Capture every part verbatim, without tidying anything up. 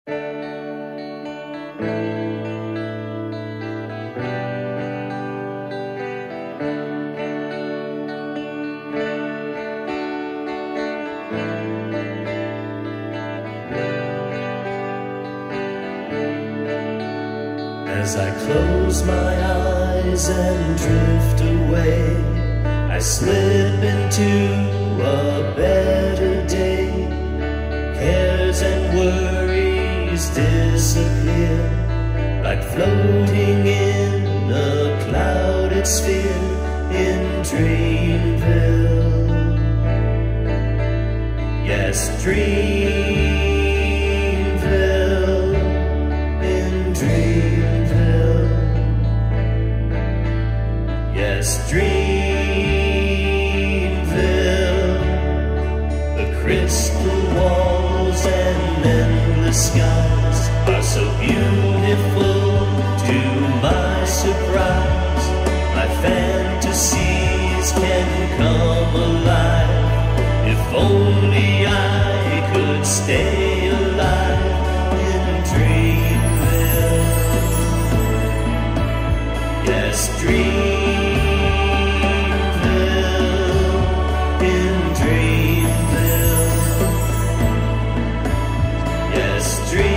As I close my eyes and drift away, I slip into a better day. Cares and worries disappear, like floating in a clouded sphere in Dreamville. Yes, Dreamville, in Dreamville. Yes, Dreamville. The crystal walls and endless skies are so beautiful to my surprise. My fantasies can come alive if only I could stay alive in Dreamville. Yes, Dreamville, in Dreamville. Yes,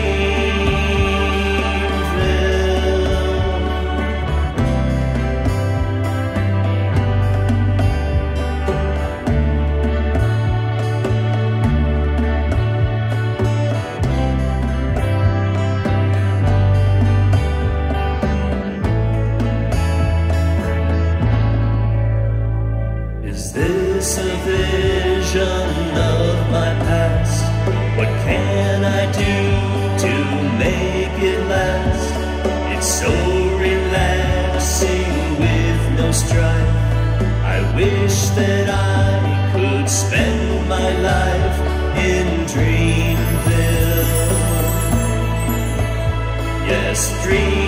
Is this a vision of my past? What can I do to make it last? It's so relaxing with no strife. I wish that I could spend my life in Dreamville. Yes, Dreamville.